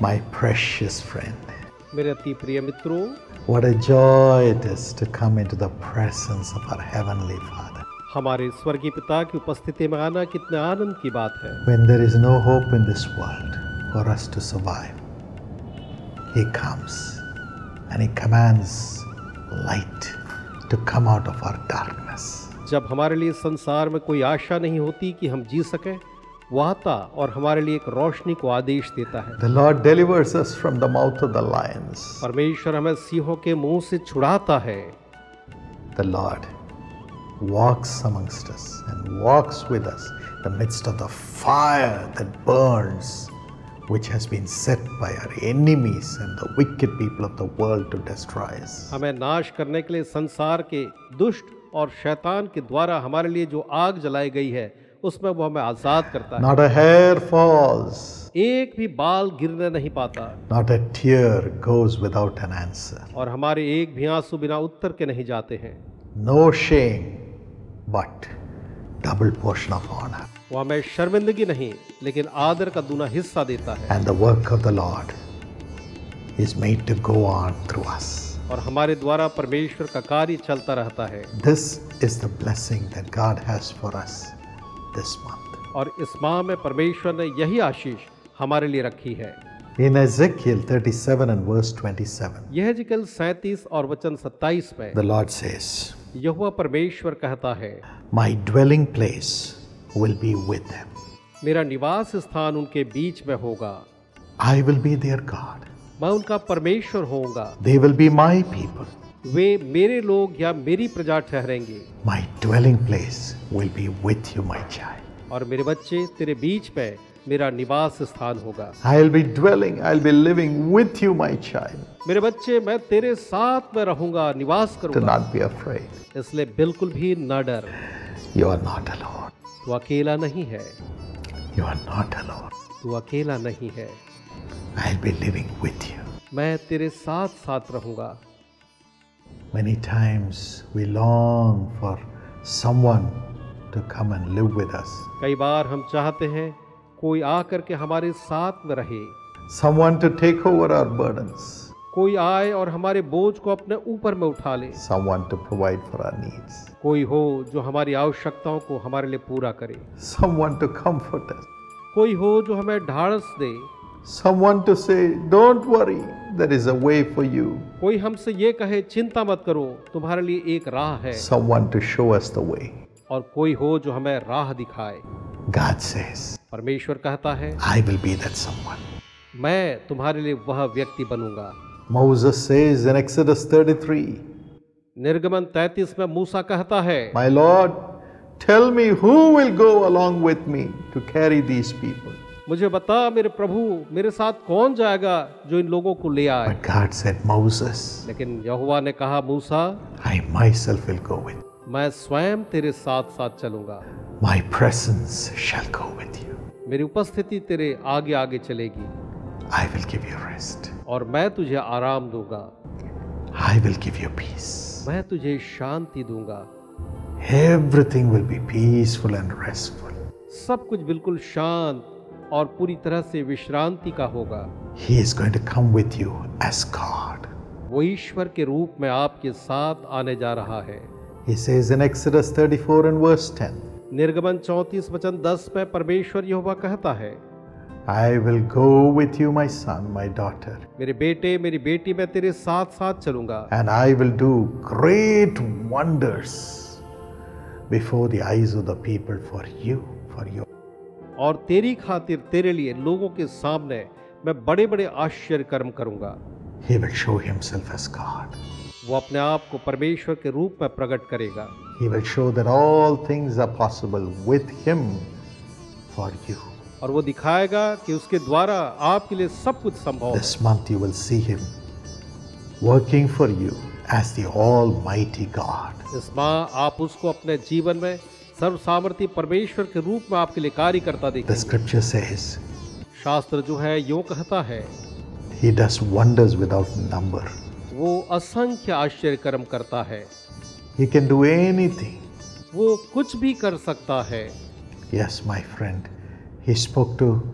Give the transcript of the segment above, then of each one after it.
My precious friend, मेरे अति प्रिय मित्रों, what a joy it is to come into the presence of our Heavenly Father. हमारे स्वर्गीय पिता की उपस्थिति में आना कितने आनंद की बात है। When there is no hope in this world for us to survive, He comes and He commands light to come out of our darkness. जब हमारे लिए संसार में कोई आशा नहीं होती कि हम जी सकें, वो आता और हमारे लिए एक रोशनी को आदेश देता है। The Lord delivers us from the mouth of the lions. परमेश्वर हमें सिंहों के मुंह से छुड़ाता है। The Lord walks amongst us and walks with us in the midst of the fire that burns, which has been set by our enemies and the wicked people of the world to destroy us. हमें नाश करने के लिए संसार के दुष्ट और शैतान के द्वारा हमारे लिए जो आग जलाई गई है, उसमें वो हमें आजाद करता है। Not a hair falls, एक भी बाल गिरने नहीं पाता, not a tear goes without an answer. और हमारे एक भी आंसू बिना उत्तर के नहीं जाते हैं। No shame, but double portion of honor. वो हमें शर्मिंदगी नहीं, लेकिन आदर का दूना हिस्सा देता है। And the work of the Lord is made to go on through us. और हमारे द्वारा परमेश्वर का कार्य चलता रहता है। This is the blessing that God has for us this month. और इस माह में परमेश्वर ने यही आशीष हमारे लिए रखी है। In Ezekiel 37 and verse 27, यह एजेकियल 37 और वचन 27 में the Lord says, यहोवा परमेश्वर कहता है, My dwelling place will be with them. मेरा निवास स्थान उनके बीच में होगा, I will be their God. मैं उनका परमेश्वर होऊंगा, They will be my people. वे मेरे लोग या मेरी प्रजा ठहरेंगे। My dwelling place will be with you, my child. और मेरे बच्चे, तेरे बीच में मेरा निवास स्थान होगा। I'll be dwelling, I'll be living with you, my child. मेरे बच्चे, मैं तेरे साथ में रहूंगा, निवास Do करूंगा, not be afraid. इसलिए बिल्कुल भी न डर। You are not alone. तू अकेला नहीं है, You are not alone. तू अकेला नहीं है, I'll be living with you. मैं तेरे साथ साथ रहूंगा। Many times we long for someone to come and live with us. कई बार हम चाहते हैं कोई आकर के हमारे साथ में रहे, Someone to take over our burdens. कोई आए और हमारे बोझ को अपने ऊपर में उठा ले, Someone to provide for our needs. कोई हो जो हमारी आवश्यकताओं को हमारे लिए पूरा करे, Someone to comfort us. कोई हो जो हमें ढाढ़स दे, Someone to say, don't worry, there is a way for you. कोई हमसे ये कहे चिंता मत करो, तुम्हारे लिए एक राह है, Someone to show us the way. और कोई हो जो हमें राह दिखाए। God says, परमेश्वर कहता है, I will be that someone. मैं तुम्हारे लिए वह व्यक्ति बनूंगा। Moses says in Exodus 33, निर्गमन 33 में मूसा कहता है, My Lord, tell me who will go along with me to carry these people. मुझे बता मेरे प्रभु, मेरे साथ कौन जाएगा जो इन लोगों को ले आए। But God said, Moses, लेकिन यहोवा ने कहा, मूसा, I myself will go with you. मैं स्वयं तेरे साथ साथ चलूंगा, My presence shall go with you. मेरी उपस्थिति तेरे आगे आगे चलेगी, I will give you rest. और मैं तुझे आराम दूंगा, I will give you peace. मैं तुझे शांति दूंगा। Everything will be peaceful and restful. सब कुछ बिल्कुल शांत और पूरी तरह से विश्रांति का होगा। He is going to come with you as God. वो ईश्वर के रूप में आपके साथ आने जा रहा है। He says in Exodus 34 and verse 10, निर्गमन 34 वचन 10 में परमेश्वर यहोवा कहता है, I will go with you, my son, my daughter, मेरे बेटे, मेरी बेटी, मैं तेरे साथ साथ चलूंगा, and I will do great wonders before the eyes of the people for you, for you. और तेरी खातिर, तेरे लिए, लोगों के सामने मैं बड़े बड़े आश्चर्य कर्म करूंगा। He will show himself as God. वो अपने आप को परमेश्वर के रूप में प्रकट करेगा। He will show that all things are possible with him for you. और वो दिखाएगा कि उसके द्वारा आपके लिए सब कुछ संभव है। This month you will see him working for you as the Almighty God. इस माह आप उसको अपने जीवन में सर्व सामर्थी परमेश्वर के रूप में आपके लिए कार्य करता The देखेंगे। scripture says शास्त्र जो है यूं कहता है, he does wonders without number. वो असंख्य आश्चर्य कर्म करता है, He can do anything. वो कुछ भी कर सकता है। Yes, my friend, he spoke to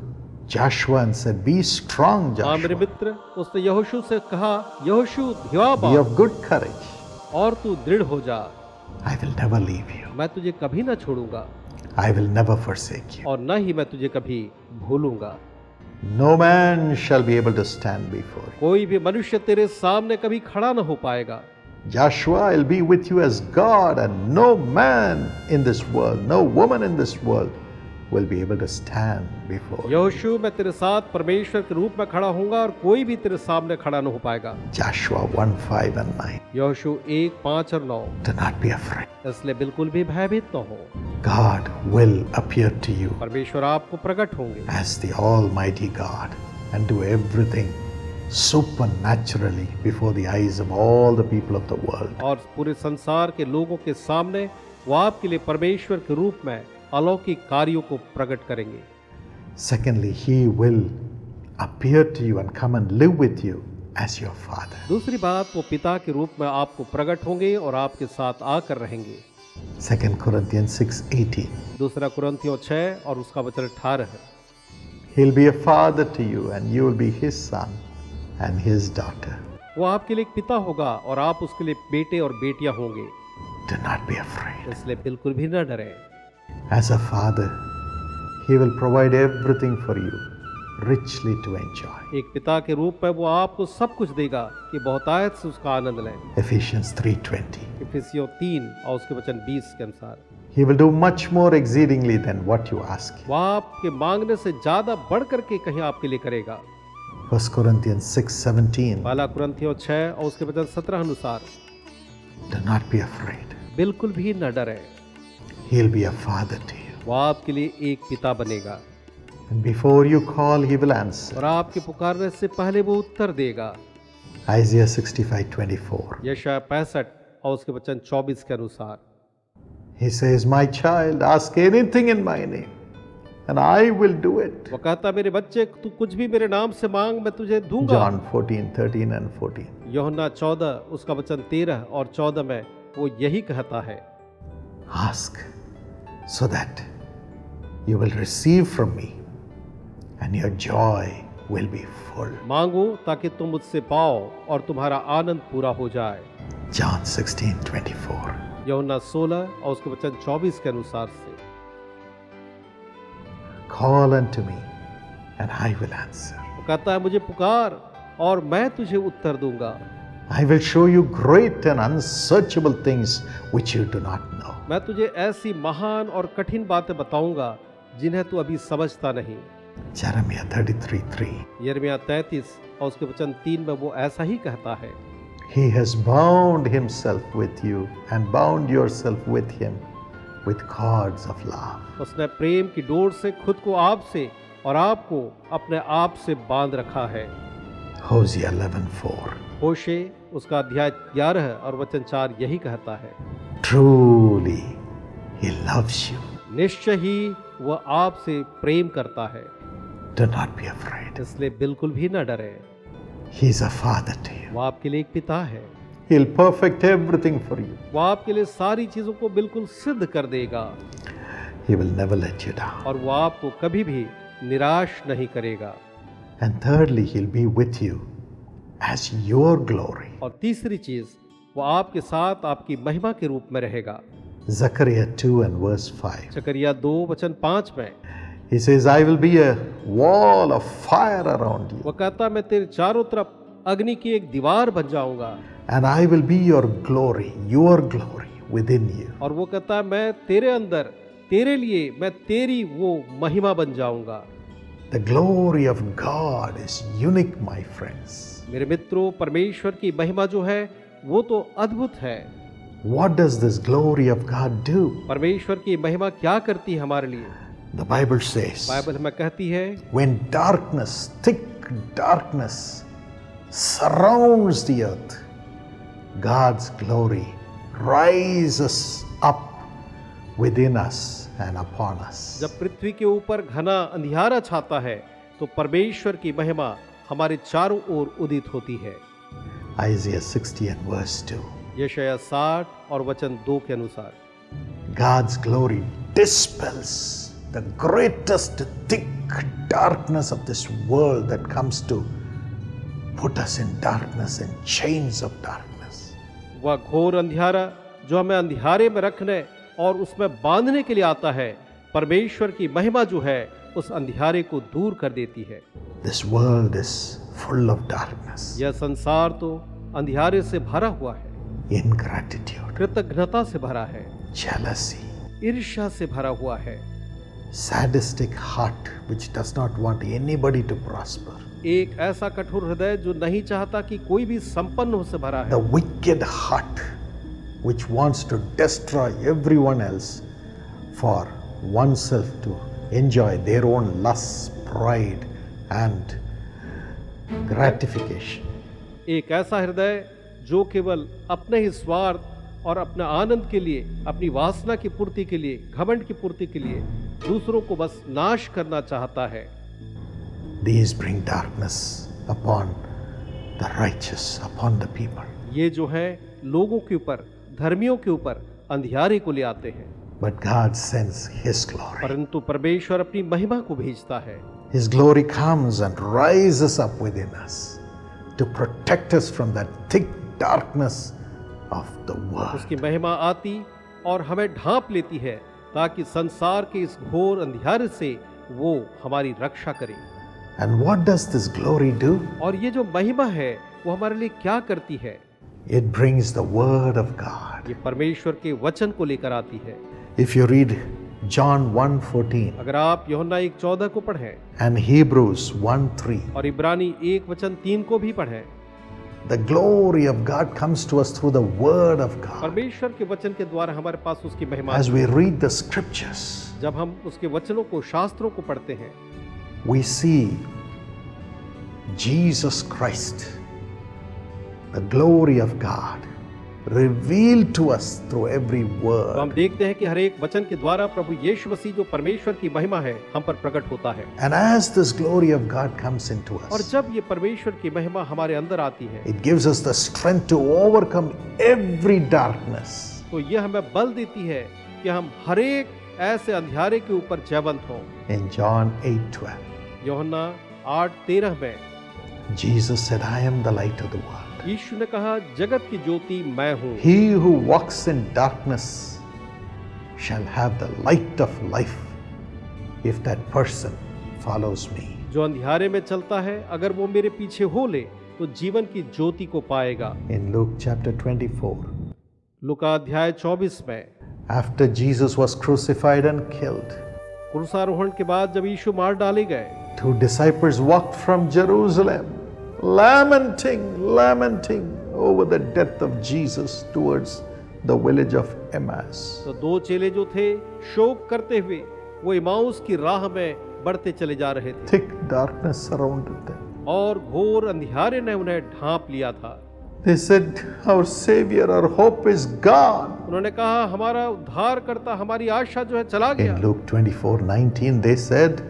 Joshua and said, "Be strong, हाँ मेरे Joshua. मित्र, उसने यहोशू से कहा, यहोशू धिया Be बांध of good courage. और तू दृढ़ हो जा, I will never leave you. मैं तुझे कभी ना छोड़ूंगा I will never forsake you. और न ही मैं तुझे कभी भूलूंगा। No man shall be able to stand before you. कोई भी मनुष्य तेरे सामने कभी खड़ा न हो पाएगा। Joshua, I'll be with you as God, and no man in this world, no woman in this world will be able to stand before you. यहोशू, मैं तेरे साथ परमेश्वर के रूप में खड़ा होऊंगा और कोई भी तेरे सामने खड़ा न हो पाएगा। Joshua 1:5 and 9. यहोशू 1, 5 और 9। Do not be afraid. इसलिए बिल्कुल भी भयभीत न हो, God will appear to you परमेश्वर आपको प्रकट होंगे as the Almighty God and do everything supernaturally before the eyes of all the people of the world. और पूरे संसार के लोगों के सामने वो आपके लिए परमेश्वर के रूप में अलौकिक कार्यों को प्रकट करेंगे। Secondly, He will appear to you and come and live with you as your Father. दूसरी बात, वो पिता के रूप में आपको प्रकट होंगे और आपके साथ आकर रहेंगे। 2 Corinthians 6:18. दूसरा कुरिन्थियों 6 और उसका वचन 18 है। He'll be a father to you and you will be His son and His daughter. वो आपके लिए एक पिता होगा और आप उसके लिए बेटे और बेटियां होंगे। Do not be afraid. इसलिए बिल्कुल भी न डरें। As a father, He will provide everything for you richly to enjoy. एक पिता के रूप में वो आपको सब कुछ देगा कि बहुतायत से उसका आनंद लें। Ephesians 3:20. इफिसियों 3 और उसके वचन 20 के अनुसार He will do much more exceedingly than what you ask. वो आपके मांगने से ज्यादा बढ़ करके कहीं आपके लिए करेगा। 1 Corinthians 6:17. पहला कुरिन्थियों 6 और उसके वचन 17 अनुसार Do not be afraid. बिल्कुल भी न डरें। He'll be a father to you. वो आपके लिए एक पिता बनेगा And before you call, He will answer. और आपके पुकारने से पहले वो उत्तर देगा। Isaiah 65:24. यशायाह 65 और उसके वचन 24 के अनुसार He says, "My child, ask anything in my name, and I will do it." वो कहता, मेरे बच्चे, तू कुछ भी मेरे नाम से मांग, मैं तुझे दूंगा। John 14:13 and 14. यूहन्ना 14 उसका वचन 13 और 14 में वो यही कहता है, Ask so that you will receive from me, and your joy will be full. मांगो ताकि तुम मुझसे पाओ और तुम्हारा आनंद पूरा हो जाए। John 16:24. यूहन्ना 16 और उसके वचन 24 के अनुसार से Call unto me, and I will answer. वो कहता है, मुझे पुकार और मैं तुझे उत्तर दूंगा। I will show you great and unsearchable things which you do not know. मैं तुझे ऐसी महान और कठिन बातें बताऊंगा जिन्हें तू अभी समझता नहीं। Jeremiah 33:3. यिर्मयाह 33 और उसके वचन 3 में वो ऐसा ही कहता है, He has bound himself with you and bound yourself with him with cords of love. उसने प्रेम की डोर से खुद को आपसे और आपको अपने आप से बांध रखा है। Hosea 11:4. होशे उसका अध्याय 11 और वचन 4 यही कहता है, Truly, he loves you. निश्चय ही वह आपसे प्रेम करता है, Do not be afraid. इसलिए बिल्कुल भी न डरे। He's a father to you. वो आपके लिए एक पिता है, He'll perfect everything for you. वो आपके लिए सारी चीजों को बिल्कुल सिद्ध कर देगा He will never let you down. और वो आपको कभी भी निराश नहीं करेगा। And thirdly, he'll be with you as your glory. और तीसरी चीज, वो आपके साथ आपकी महिमा के रूप में रहेगा। Zechariah 2 and verse 5. जकरिया 2 वचन 5 में He says, I will be a wall of fire around you, वो कहता, मैं तेरे चारों तरफ अग्नि की एक दीवार बन जाऊंगा and I will be your glory within you. और वो कहता, मैं तेरे अंदर, तेरे लिए मैं तेरी वो महिमा बन जाऊंगा। The glory of God is unique, my friends. मेरे मित्रों, परमेश्वर की महिमा जो है वो तो अद्भुत है। What does this glory of God do? परमेश्वर की महिमा क्या करती है हमारे लिए? The Bible says, बाइबल हमें कहती है, when darkness, thick darkness surrounds the earth, God's glory rises up within us and upon us. जब पृथ्वी के ऊपर घना अंधियारा छाता है तो परमेश्वर की महिमा हमारे चारों ओर उदित होती है। Isaiah 60 and verse 2. यशायाह 60 और वचन 2 के अनुसार God's glory dispels the greatest thick darkness of this world that comes to put us in darkness and chains of darkness. वह घोर अंधियारा जो हमें अंधियारे में रखने और उसमें बांधने के लिए आता है, परमेश्वर की महिमा जो है उस अंधियारे को दूर कर देती है। This world is full of darkness. यह संसार तो अंधियारे से भरा हुआ है, Ingratitude, कृतज्ञता से भरा है, jealousy, ईर्ष्या से भरा हुआ है, sadistic heart which does not want anybody to prosper. एक ऐसा कठोर हृदय जो नहीं चाहता कि कोई भी संपन्न हो से भरा है, The wicked heart which wants to destroy everyone else for oneself to enjoy their own lust, pride and gratification. एक ऐसा हृदय जो केवल अपने ही स्वार्थ और अपने आनंद के लिए, अपनी वासना की पूर्ति के लिए, घमंड की पूर्ति के लिए दूसरों को बस नाश करना चाहता है। These bring darkness upon the righteous, upon the people. ये जो है लोगों के ऊपर, धर्मियों के ऊपर अंधियारे को ले आते हैं, But God sends His glory. परंतु परमेश्वर अपनी महिमा को भेजता है। His glory comes and rises up within us to protect us from that thick darkness of the world. उसकी महिमा आती और हमें ढांप लेती है ताकि संसार के इस घोर अंधियारे से वो हमारी रक्षा करे। And what does this glory do? और ये जो महिमा है वो हमारे लिए क्या करती है? It brings the word of God. ये परमेश्वर के वचन को लेकर आती है। If you read John 1:14 अगर आप यूहन्ना 1:14 को पढ़ें and Hebrews 1:3, और इब्रानी 1:3 को भी पढ़ें, the glory of God comes to us through the word of God. परमेश्वर के वचन के द्वारा हमारे पास उसकी महिमा। As we read the scriptures, जब हम उसके वचनों को, शास्त्रों को पढ़ते हैं, we see Jesus Christ, the glory of God, revealed to us through every तो हम word. देखते हैं कि हर एक वचन के द्वारा प्रभु यीशु मसीह जो परमेश्वर की महिमा है हम पर प्रकट होता है। And as this glory of God comes into और us, जब ये परमेश्वर की महिमा हमारे अंदर आती है it gives us the strength to overcome every darkness. तो ये हमें बल देती है कि हम हर एक ऐसे अंधियारे के ऊपर जयवंत हों। In John 8:12, यूहन्ना 8:13 में Jesus said, I am the light of the world. यीशु ने कहा, जगत की ज्योति मैं हूँ। He who walks in darkness shall have the light of life if that person follows me. जो अंधियारे में चलता है अगर वो मेरे पीछे हो ले तो जीवन की ज्योति को पाएगा। In Luke chapter 24, लूका अध्याय 24 में after Jesus was crucified and killed, क्रूसारोहण के बाद जब यीशु मार डाले गए, 2 disciples walked from Jerusalem, lamenting over the death of Jesus towards the village of Emmaus. तो 2 चेले जो थे शोक करते हुए वो इमाउस की राह में बढ़ते चले जा रहे थे Thick darkness surrounded them. और घोर अंधियारे ने उन्हें ढांप लिया था। They said, our Savior, our hope is gone. उन्होंने कहा, हमारा उद्धार करता, हमारी आशा जो है चला गया। In Luke 24:19, they said,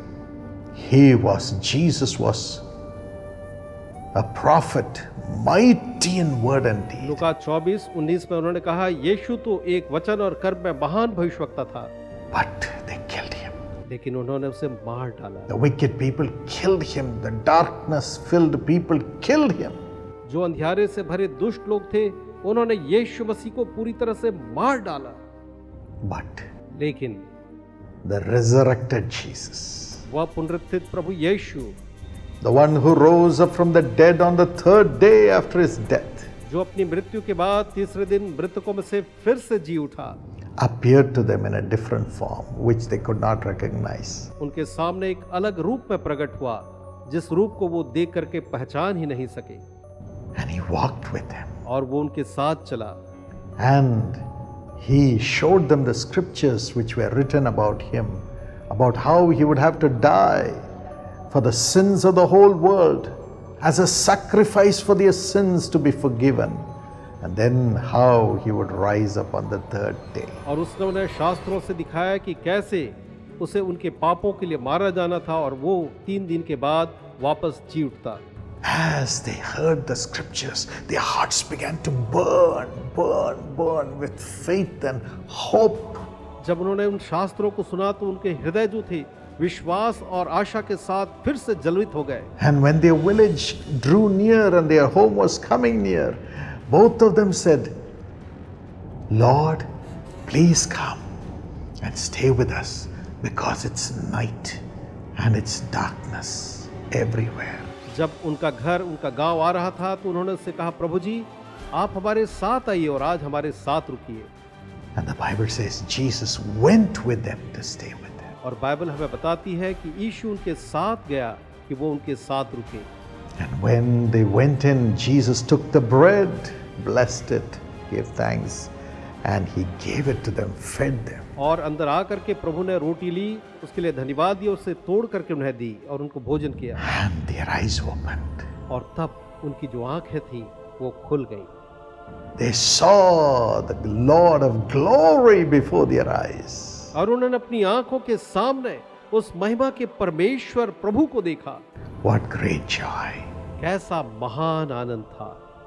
Jesus was a prophet, mighty in word and deed. लूका 24:19 में उन्होंने कहा, यीशु तो एक वचन और कर्म में महान भविष्यवक्ता था, But they killed him. लेकिन उन्होंने उसे मार डाला। The wicked people killed him. The darkness-filled people killed him. जो अंधियारे से भरे दुष्ट लोग थे उन्होंने यीशु मसीह को पूरी तरह से मार डाला। But लेकिन the resurrected Jesus, वह पुनरुत्थित प्रभु यीशु, the one who rose up from the dead on the 3rd day after his death, जो अपनी मृत्यु के बाद तीसरे दिन मृतकों में से फिर से जी उठा, appeared to them in a different form which they could not recognize. उनके सामने एक अलग रूप में प्रकट हुआ जिस रूप को वो देख करके पहचान ही नहीं सके। And he walked with them. और वो उनके साथ चला And he showed them the scriptures which were written about him, about how he would have to die for the sins of the whole world as a sacrifice for their sins to be forgiven, and then how he would rise up on the 3rd day. और उसने उन्हें शास्त्रों से दिखाया कि कैसे उसे उनके पापों के लिए मारा जाना था और वो 3 दिन के बाद वापस जी उठता। As they heard the scriptures, their hearts began to burn with faith and hope. जब उन्होंने उन शास्त्रों को सुना तो उनके हृदय जो थे विश्वास और आशा के साथ फिर से जलवित हो गए। And when their village drew near and their home was coming near, both of them said, Lord, please come and stay with us because it's night and it's darkness everywhere. जब उनका घर, उनका गांव आ रहा था तो उन्होंने उससे कहा, प्रभु जी आप हमारे साथ आइए और आज हमारे साथ रुकिए। And the Bible says Jesus went with them to stay with them. और बाइबल हमें बताती है कि यीशु उनके साथ गया कि वो उनके साथ रुके। And when they went in, Jesus took the bread, blessed it, gave thanks, and he gave it to them, fed them. और अंदर आकर के प्रभु ने रोटी ली, उसके लिए धन्यवाद दिया, उसे तोड़ करके उन्हें दी और उनको भोजन किया। And their eyes opened. और तब उनकी जो आंखें थी वो खुल गई। They saw the Lord of glory before their eyes. और उन्होंने अपनी आंखों के सामने उस महिमा के परमेश्वर प्रभु को देखा। What great joy! कैसा महान आनंद था।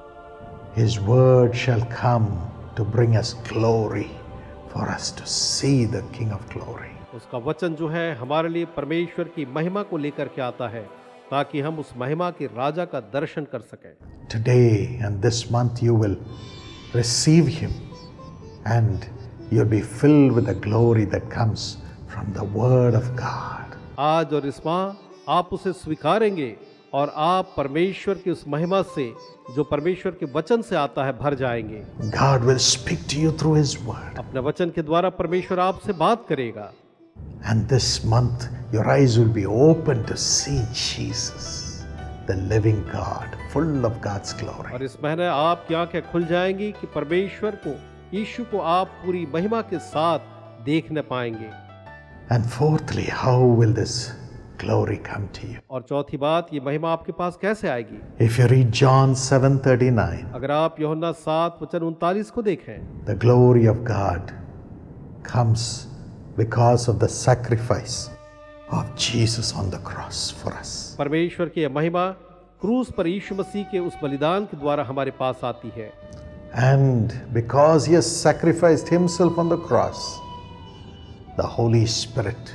His word shall come to bring us glory, for us to see the King of glory. उसका वचन जो है हमारे लिए परमेश्वर की महिमा को लेकर के आता है ताकि हम उस महिमा के राजा का दर्शन कर सकें। Today and this month you will receive him and you'll be filled with the glory that comes from the word of God. आज और इस माह आप उसे स्वीकारेंगे और आप परमेश्वर की उस महिमा से जो परमेश्वर के वचन से आता है भर जाएंगे। God will speak to you through his word. अपने वचन के द्वारा परमेश्वर आपसे बात करेगा। And this month your eyes will be open to see Jesus, the living God, full of God's glory. और इस महीने आपकी आंखें खुल जाएंगी कि परमेश्वर को, यीशु को आप पूरी महिमा के साथ देखने पाएंगे। And fourthly, how will this glory come to you? और चौथी बात, ये महिमा आपके पास कैसे आएगी? If you read John 7:39, अगर आप यूहन्ना 7:39 को देखें, the glory of God comes because of the sacrifice of Jesus on the cross for us. परमेश्वर की यह महिमा क्रूस पर यीशु मसीह के उस बलिदान के द्वारा हमारे पास आती है। And because he has sacrificed himself on the cross, the Holy Spirit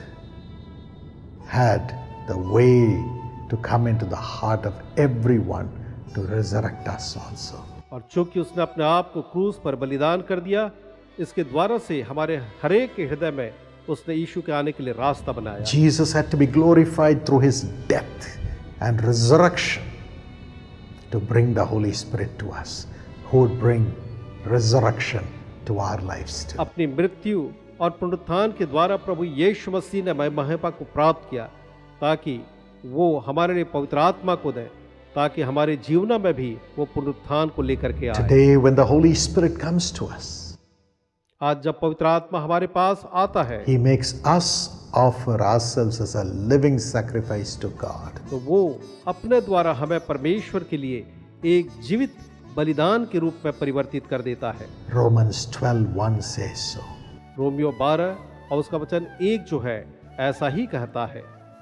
had the way to come into the heart of everyone to resurrect us also. और चूंकि उसने अपने आप को क्रूस पर बलिदान कर दिया, इसके द्वारा से हमारे हरेक के हृदय में उसने यीशु के आने के लिए रास्ता बनाया। Jesus had to be glorified through his death and resurrection to bring the Holy Spirit to us, who would bring resurrection to our lives too. अपनी मृत्यु और पुनरुत्थान के द्वारा प्रभु यीशु मसीह ने महिमा को प्राप्त किया ताकि वो हमारे लिए पवित्र आत्मा को दे, ताकि हमारे जीवन में भी वो पुनरुत्थान को लेकर के आए। Today when the Holy Spirit comes to us, आज जब पवित्र आत्मा हमारे पास आता है, he makes us offer ourselves as a living sacrifice to God. तो वो अपने द्वारा हमें परमेश्वर के लिए एक जीवित बलिदान के रूप में परिवर्तित कर देता है। Romans 12:1 says so. रोमियो 12 और उसका वचन 1 जो है ऐसा ही कहता है।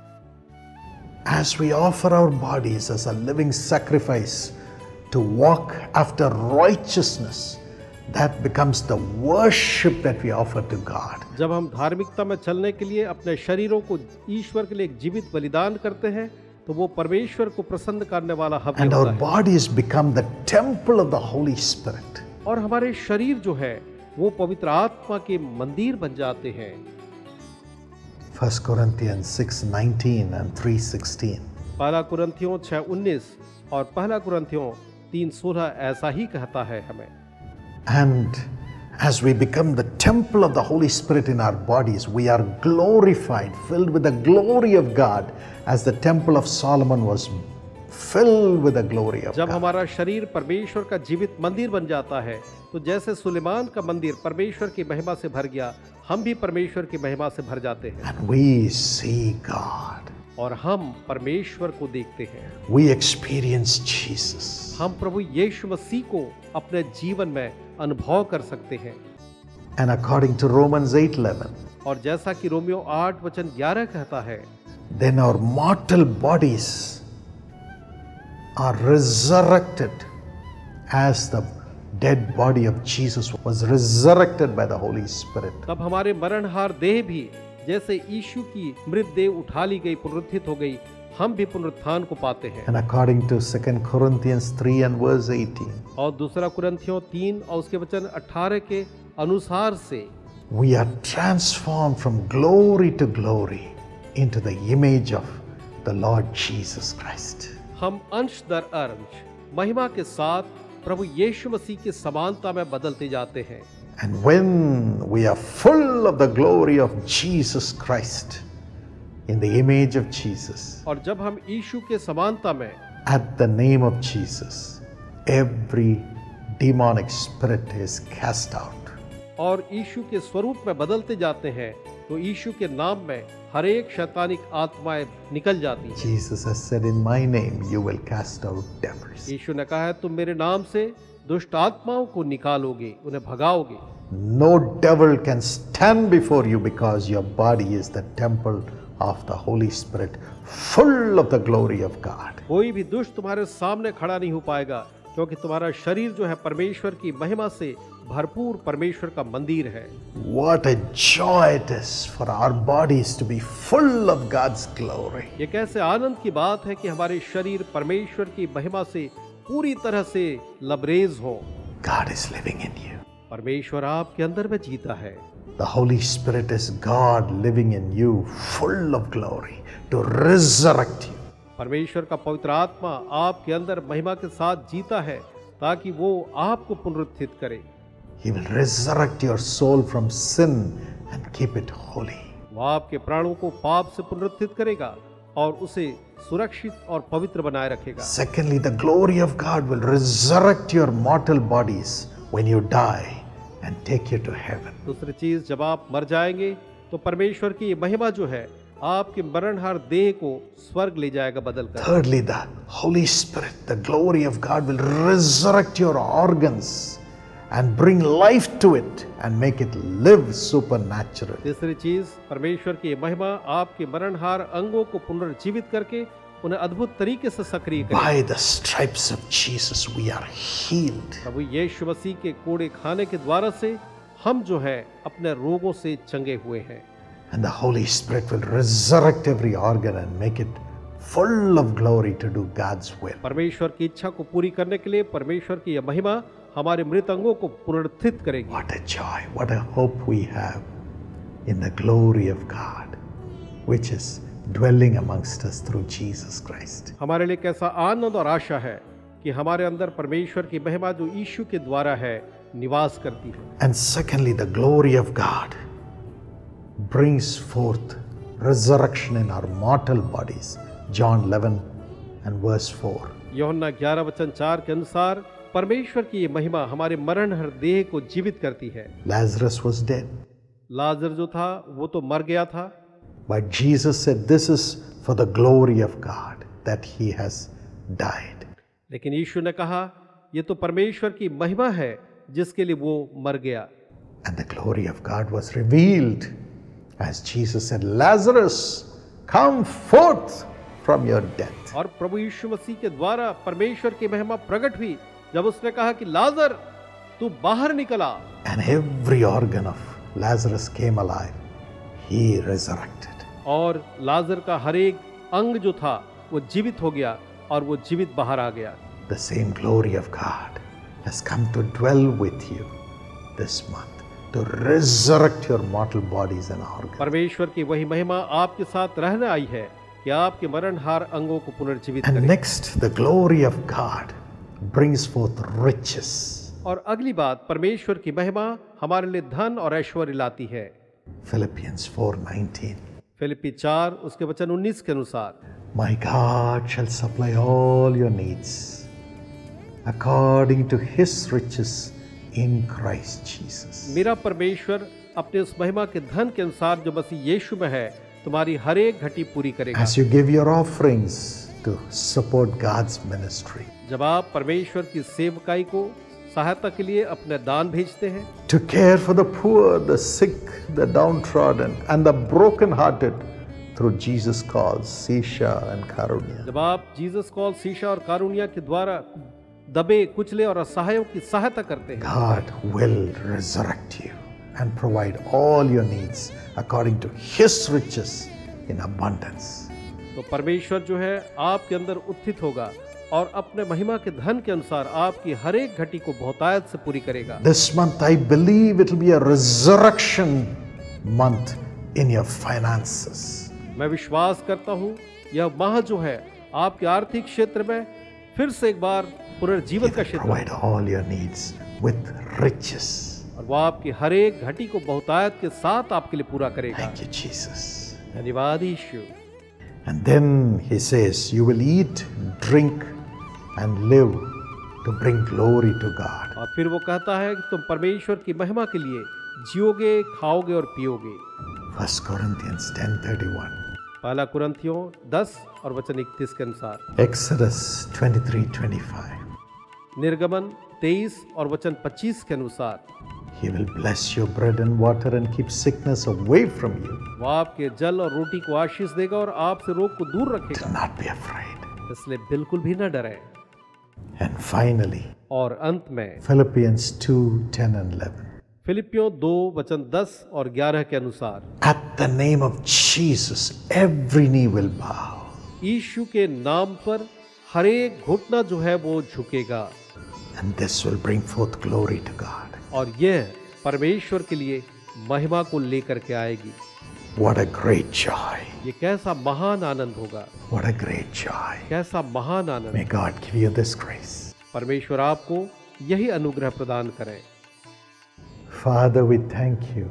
As we offer our bodies as a living sacrifice to walk after righteousness, that becomes the worship that we offer to God. जब हम धार्मिकता में चलने के लिए अपने शरीरों को ईश्वर के लिए एक जीवित बलिदान करते हैं तो वो परमेश्वर को प्रसन्न करने वाला हव्य And होता our है। bodies become the temple of the Holy Spirit. और हमारे शरीर जो है वो पवित्र आत्मा के मंदिर बन जाते हैं। 1 Corinthians 6:19 and 3:16. पहला कुरिन्थियों 6:19 और पहला कुरिन्थियों 3:16 ऐसा ही कहता है हमें। And as we become the temple of the Holy Spirit in our bodies, we are glorified, filled with the glory of God, as the temple of Solomon was filled with the glory of जब God. हमारा शरीर परमेश्वर का जीवित मंदिर बन जाता है तो जैसे सुलेमान का मंदिर परमेश्वर की महिमा से भर गया, हम भी परमेश्वर की महिमा से भर जाते हैं And we see God. और हम परमेश्वर को देखते हैं। We experience Jesus. हम प्रभु यीशु मसीह को अपने जीवन में अनुभव कर सकते हैं। And according to Romans 8:11, और जैसा कि रोमियो 8:11 कहता है, then our mortal bodies are resurrected as the dead body of Jesus was resurrected by the Holy Spirit. तब हमारे मरणहार देह भी जैसे यीशु की मृतदेह उठा ली गई, पुनरुत्थित हो गई, हम भी पुनरुत्थान को पाते हैं। And according to 2 Corinthians 3 and verse 18, और दूसरा कुरिन्थियों 3 और उसके वचन 18 के अनुसार से we are transformed from glory to glory into the image of the Lord Jesus Christ. हम अंश दर अंश महिमा के साथ प्रभु यीशु मसीह की समानता में बदलते जाते हैं। And when we are full of the glory of Jesus Christ, in the image of Jesus, और जब हम यीशु के समानता में at the name of Jesus, every demonic spirit is cast out. और यीशु के स्वरूप में बदलते जाते हैं तो यीशु के नाम में हर एक शैतानिक आत्माएं निकल जाती हैं। Jesus has said, in my name you will cast out devils. यीशु ने कहा है तुम मेरे नाम से दुष्ट आत्माओं को निकालोगे, उन्हें भगाओगे। No devil can stand before you because your body is the temple of the Holy Spirit, full of the glory of God. कोई भी दुष्ट तुम्हारे सामने खड़ा नहीं हो पाएगा क्योंकि तुम्हारा शरीर जो है परमेश्वर की महिमा से भरपूर परमेश्वर का मंदिर है। What a joy it is for our bodies to be full of God's glory. ये कैसे आनंद की बात है कि हमारे शरीर परमेश्वर की महिमा से पूरी तरह से लबरेज हो। God is living in you. परमेश्वर आपके अंदर में जीता है। The Holy Spirit is God living in you, full of glory, to resurrect you. परमेश्वर का पवित्र आत्मा आपके अंदर महिमा के साथ जीता है ताकि वो आपको पुनरुत्थित करे। He will resurrect your soul from sin and keep it holy. वो आपके प्राणों को पाप से पुनरुत्थित करेगा और उसे सुरक्षित और पवित्र बनाए रखेगा। Secondly, the glory of God will resurrect your mortal bodies when you die and take you to heaven. दूसरी चीज, जब आप मर जाएंगे तो परमेश्वर की महिमा जो है आपके मरणहार देह को स्वर्ग ले जाएगा बदलकर। Thirdly, the Holy Spirit, the glory of God will resurrect your organs and bring life to it and make it live supernaturally. तीसरी चीज, परमेश्वर की महिमा आपके मरणहार अंगों को पुनर्जीवित करके उन्हें अद्भुत तरीके से सक्रिय करेगी। By the stripes of Jesus we are healed. प्रभु यीशु मसीह के कोड़े खाने के द्वारा से हम जो है अपने रोगों से चंगे हुए हैं। And the Holy Spirit will resurrect every organ and make it full of glory to do God's will. परमेश्वर की इच्छा को पूरी करने के लिए परमेश्वर की यह महिमा हमारे मृत अंगों को पुनरुत्थित करेगी। What a joy, what a hope we have in the glory of God, which is dwelling amongst us through Jesus Christ. हमारे लिए कैसा आनंद और आशा है कि हमारे अंदर परमेश्वर की महिमा जो यीशु के द्वारा है निवास करती है। And secondly, the glory of God brings forth resurrection in our mortal bodies. John 11 and verse 4. यूहन्ना 11 वचन 4 के अनुसार परमेश्वर की ये महिमा हमारे मरणहर देह को जीवित करती है। Lazarus was dead, लाजर जो था वो तो मर गया था, but Jesus said, this is for the glory of God that he has died. लेकिन यीशु ने कहा ये तो परमेश्वर की महिमा है जिसके लिए वो मर गया। And the glory of God was revealed as Jesus said, Lazarus, come forth from your death. और प्रभु यीशु मसीह के द्वारा परमेश्वर की महिमा प्रकट हुई जब उसने कहा कि लाजर तू बाहर निकल आ। And every organ of Lazarus came alive. He resurrected. और लाजर का हर एक अंग जो था वो जीवित हो गया और वो जीवित बाहर आ गया। The same glory of God has come to dwell with you this month, to resurrect your mortal bodies and organs. परमेश्वर की वही महिमा आपके साथ रहने आई है कि आपके मरणहार अंगों को पुनर्जीवित And करे। next, the glory of God brings forth riches. और अगली बात, परमेश्वर की महिमा हमारे लिए धन और ऐश्वर्य लाती है। Philippians 4:19. फिलिप्पी 4 उसके वचन 19 के अनुसार, My God shall supply all your needs according to his riches in Christ Jesus. मेरा परमेश्वर अपने उस महिमा के धन के अनुसार जो मसीह यीशु में है तुम्हारी हर एक घटी पूरी करेगा। As you give your offerings to support God's ministry, जब आप परमेश्वर की सेवकाई को सहायता के लिए अपने दान भेजते हैं, to care for the poor, the sick, the downtrodden, and the broken-hearted through Jesus calls, Sisha and Karunya. जब आप जीसस कॉल सीशा और कारुनिया के द्वारा दबे कुचले और असहायों की सहायता करते हैं, God will resurrect you and provide all your needs according to His riches in abundance. तो परमेश्वर जो है आपके अंदर उत्थित होगा और अपने महिमा के धन के अनुसार आपकी हर एक घटी को बहुतायत से पूरी करेगा। This month I believe it will be a resurrection month in your finances. मैं विश्वास करता हूँ यह माह जो है आपके आर्थिक क्षेत्र में फिर से एक बार पुनर्जीवन का क्षेत्र Provide all your needs with riches. और वह आपकी हर एक घटी को बहुतायत के साथ आपके लिए पूरा करेगा। Thank you, Jesus. धन्यवाद यीशु। And then He says, you will eat, drink, and live to bring glory to God. और फिर वो कहता है कि तुम परमेश्वर की महिमा के लिए जियोगे, खाओगे और पियोगे। 1 Corinthians 10:31. पहला कुरिन्थियों 10 और वचन 31 के अनुसार। Exodus 23:25. निर्गमन 23 और वचन 25 के अनुसार। He will bless your bread and water and keep sickness away from you. वो आपके जल और रोटी को आशीष देगा और आपसे रोग को दूर Do रखेगा, not be afraid. इसलिए बिल्कुल भी न डरें। And finally, और अंत में Philippians 2:10 and 11. फिलिपियों 2 वचन 10 और 11 के अनुसार। At the name of Jesus, every knee will bow. यीशु के नाम पर हर एक घुटना जो है वो झुकेगा And this will bring forth glory to God. और यह परमेश्वर के लिए महिमा को लेकर के आएगी। What a great joy. ये कैसा महान आनंद होगा, What a great joy. कैसा महान आनंद। May God give you this grace. परमेश्वर आपको यही अनुग्रह प्रदान करें। Father, we thank you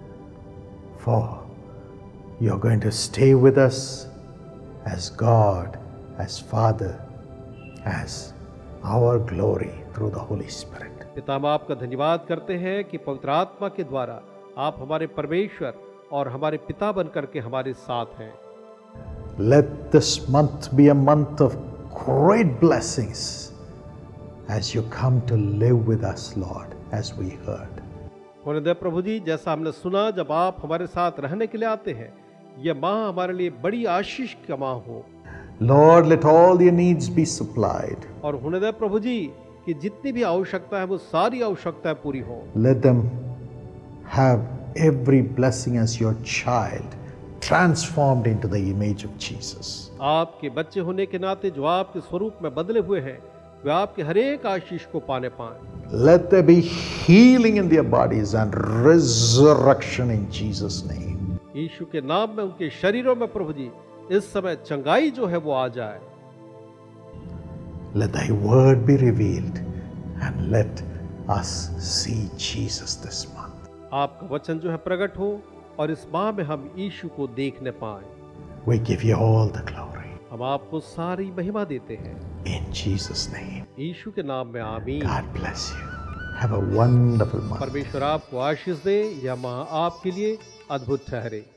for you're going to stay with us as God, as Father, as our glory through the Holy Spirit. पिता, हम आपका धन्यवाद करते हैं कि पवित्र आत्मा के द्वारा आप हमारे परमेश्वर और हमारे पिता बनकर के हमारे साथ हैं। Let this month be a month of great blessings as you come to live with us, Lord, as we heard. होने दे प्रभु जी, जैसा हमने सुना, जब आप हमारे साथ रहने के लिए आते हैं, यह माह हमारे लिए बड़ी आशीष का माह हो। Lord, let all your needs be supplied. और होने दे प्रभु जी कि जितनी भी आवश्यकता है वो सारी आवश्यकताएं पूरी हो। Let them have every blessing as your child transformed into the image of Jesus. आपके बच्चे होने के नाते जो आपके स्वरूप में बदले हुए हैं, वे आपके हर एक आशीष को पाने पाएं। Let there be healing in their bodies and resurrection in Jesus' name. यीशु के नाम में उनके शरीरों में प्रभु जी इस समय चंगाई जो है वो आ जाए। Let thy word be revealed and let us see Jesus this month. आपका वचन जो है प्रकट हो और इस माह में हम यीशु को देखने पाएं। We give you all the glory. हम आपको सारी महिमा देते हैं In Jesus' name. यीशु के नाम में, आमीन। God bless you. Have a wonderful month. परमेश्वर आपको आशीष दे, यह माह आपके लिए अद्भुत ठहरे।